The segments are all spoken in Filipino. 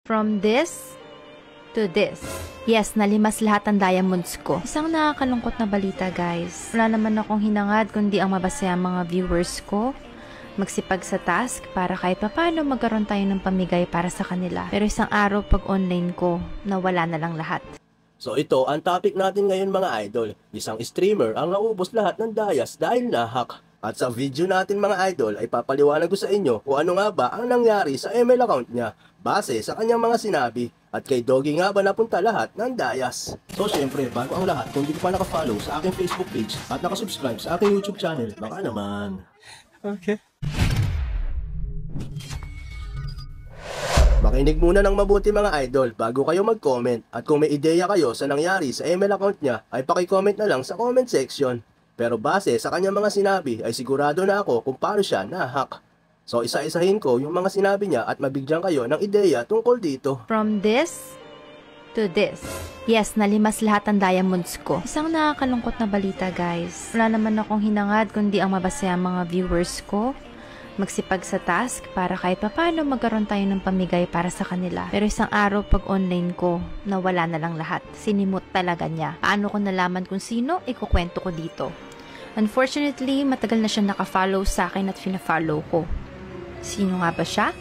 From this to this. Yes, nalimas lahat ang diamonds ko. Isang nakakalungkot na balita, guys. Wala naman akong hinangad kundi ang mabasaya ang mga viewers ko, magsipag sa task para kahit paano magkaroon tayo ng pamigay para sa kanila. Pero isang araw pag online ko, nawala na lang lahat. So ito ang topic natin ngayon mga idol. Isang streamer ang naubos lahat ng dayas dahil na-hack. At sa video natin mga idol ay papaliwanag ko sa inyo kung ano nga ba ang nangyari sa ML account niya base sa kanyang mga sinabi. At kay Doggy nga ba napunta lahat ng dayas? So syempre, bago ang lahat, kung hindi ka pa nakafollow sa aking Facebook page at nakasubscribe sa aking YouTube channel, baka naman. Okay. Makinig muna ng mabuti mga idol bago kayo mag-comment. At kung may ideya kayo sa nangyari sa ML account niya, ay paki-comment na lang sa comment section. Pero base sa kanyang mga sinabi ay sigurado na ako kung paano siya na-hack. So isa-isahin ko yung mga sinabi niya at mabigyan kayo ng ideya tungkol dito. From this to this. Yes, nalimas lahat ang diamonds ko. Isang nakakalungkot na balita, guys. Wala naman akong hinangad kundi ang mabasaya ang mga viewers ko, magsipag sa task para kahit paano magkaroon tayo ng pamigay para sa kanila. Pero isang araw pag online ko, nawala na lang lahat. Sinimot talaga niya. Paano ko nalaman kung sino, ikukwento ko dito. Unfortunately, matagal na siya nakafollow sa akin at fina-follow ko. Sino nga ba siya?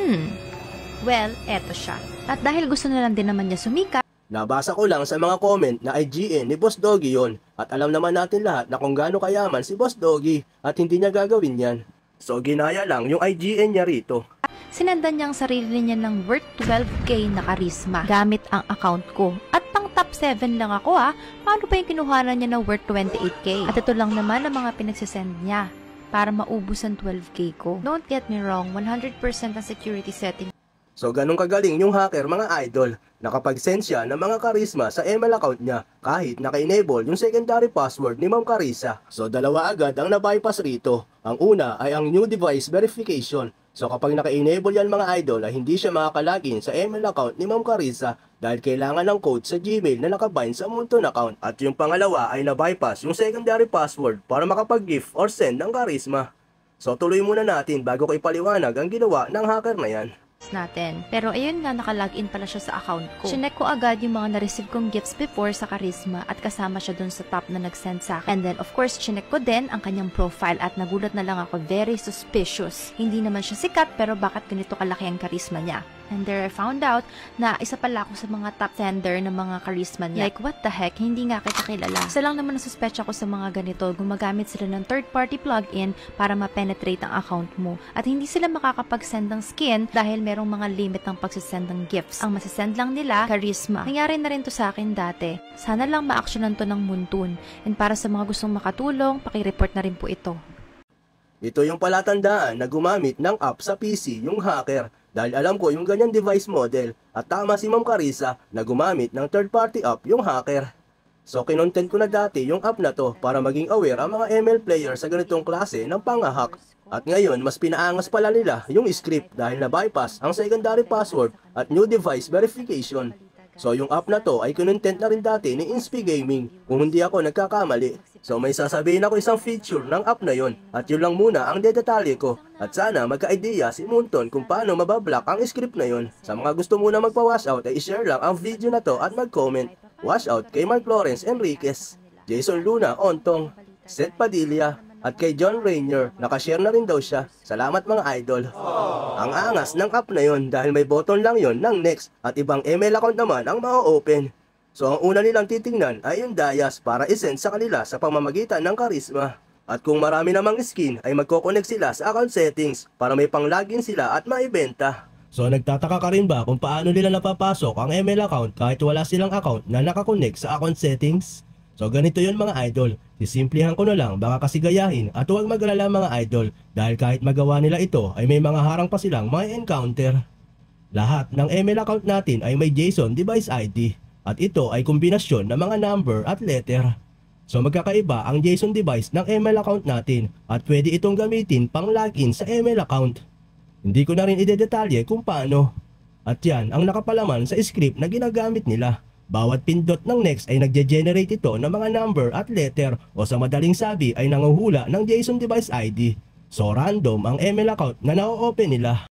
Well, eto siya. At dahil gusto na lang din naman niya sumikat, nabasa ko lang sa mga comment na IGN ni Boss Doggy yon. At alam naman natin lahat na kung gaano kayaman si Boss Doggy at hindi niya gagawin yan. So ginaya lang yung IGN niya rito. Sinendan niya ang sarili niya ng worth 12k na karisma gamit ang account ko. At pang top 7 lang ako ha. Paano pa yung kinuhanan niya na worth 28k? At ito lang naman ang mga pinagsisend niya para maubos ang 12k ko. Don't get me wrong, 100% ang security setting. So ganun kagaling yung hacker mga idol. Nakapag-send siya ng mga karisma sa ML account niya kahit naka-enable yung secondary password ni Ma'am Carissa. So dalawa agad ang na-bypass rito. Ang una ay ang new device verification. So kapag naka-enable yan mga idol ay hindi siya makakalagin sa ML account ni Ma'am Carissa dahil kailangan ng code sa Gmail na nakabind sa Moonton account. At yung pangalawa ay na-bypass yung secondary password para makapag-gift or send ng karisma. So tuloy muna natin bago ko ipaliwanag ang ginawa ng hacker na yan natin. Pero ayun nga, nakalagin pala siya sa account ko. Chinek ko agad yung mga na-receive kong gifts before sa karisma at kasama siya dun sa top na nag-send sa akin. And then of course, chinek ko din ang kanyang profile at nagulat na lang ako, very suspicious. Hindi naman siya sikat pero bakit ganito kalaki ang karisma niya? And there I found out na isa pala ako sa mga top sender ng mga karisma niya. Like what the heck, hindi nga kita kilala. Isa lang naman nasuspetsa ko sa mga ganito, gumagamit sila ng third-party plugin para ma-penetrate ang account mo. At hindi sila makakapag-send ng skin dahil merong mga limit ng pagsisend ng gifts. Ang masisend lang nila, karisma. Nangyari na rin to sa akin dati. Sana lang ma-actionan to ng Moonton. And para sa mga gustong makatulong, paki-report na rin po ito. Ito yung palatandaan na gumamit ng app sa PC yung hacker. Dahil alam ko yung ganyang device model at tama si Ma'am Carissa na gumamit ng third-party app yung hacker. So kinontent ko na dati yung app na to para maging aware ang mga ML player sa ganitong klase ng pang-hack. At ngayon mas pinaangas pala nila yung script dahil na-bypass ang secondary password at new device verification. So yung app na to ay kinontent na rin dati ni Inspi Gaming kung hindi ako nagkakamali. So may sasabihin ako isang feature ng app na yon at yun lang muna ang detalye ko. At sana magka-idea si Moonton kung paano mabablock ang script na yon. Sa mga gusto muna magpa-washout ay i-share lang ang video na to at mag-comment. Washout kay Mark Lawrence Enriquez, Jason Luna Ontong, Seth Padilla, at kay John Rainier, nakashare na rin daw siya. Salamat mga idol. Ang angas ng app na yon dahil may button lang yon ng next at ibang ML account naman ang ma-open. So ang una nilang titingnan ay yung dayas para isend sa kanila sa pamamagitan ng karisma. At kung marami namang skin ay magkoconnect sila sa account settings para may pang-login sila at maibenta. So nagtataka ka rin ba kung paano nila napapasok ang ML account kahit wala silang account na nakakonect sa account settings? So ganito yun mga idol, sisimplihan ko na lang baka kasi gayahin at huwag mag-alala mga idol dahil kahit magawa nila ito ay may mga harang pa silang may encounter. Lahat ng ML account natin ay may JSON device ID at ito ay kombinasyon ng mga number at letter. So magkakaiba ang JSON device ng ML account natin at pwede itong gamitin pang login sa ML account. Hindi ko na rin idedetalye kung paano. At yan ang nakapalaman sa script na ginagamit nila. Bawat pindot ng next ay nagge-generate ito ng mga number at letter o sa madaling sabi ay nanguhula ng JSON device ID. So random ang ML account na na-open nila.